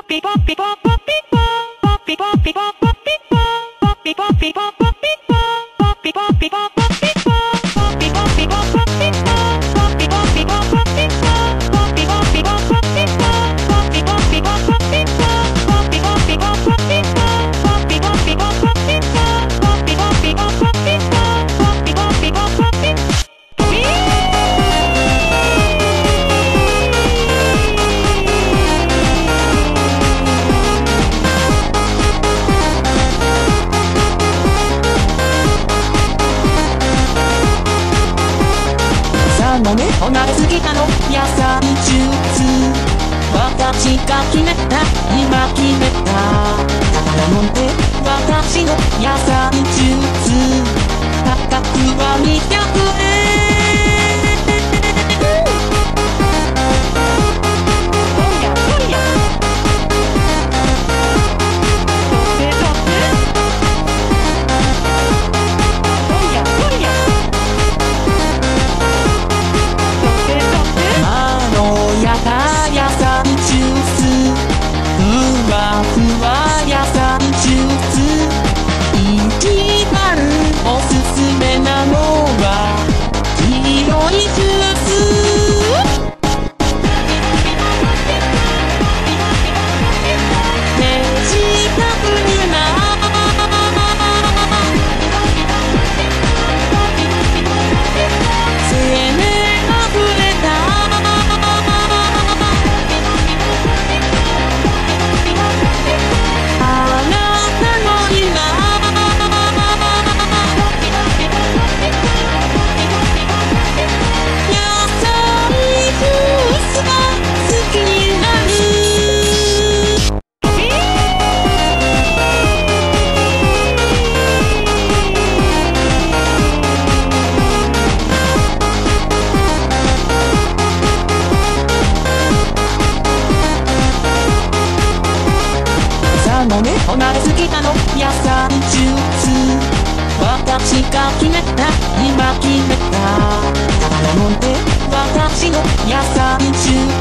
飲めおなれすぎたの野菜ジュース私が決めた今決めただから飲んで私の野菜ジュース価格は200円飲めおなれすぎたの野菜ジュース私が決めた今決めただから飲んで私の野菜ジュース